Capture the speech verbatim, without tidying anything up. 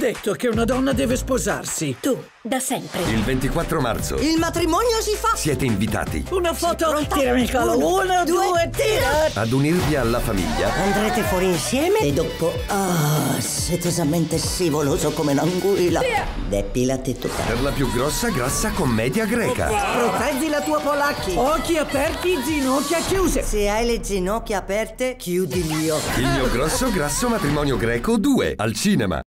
detto che una donna deve sposarsi? Tu, da sempre. Il ventiquattro marzo. Il matrimonio si fa. Siete invitati Una foto? Tirami il collo. Uno, due, due tira! ad unirvi alla famiglia. Andrete fuori insieme e dopo... Ah, setosamente scivoloso come un'anguilla. Depilati tutta. Per la più grossa, grassa commedia greca. Proteggi la tua polacchi. Occhi aperti, ginocchia chiuse. Se hai le ginocchia aperte, chiudi gli occhi. Il mio grosso, grasso matrimonio greco due al cinema.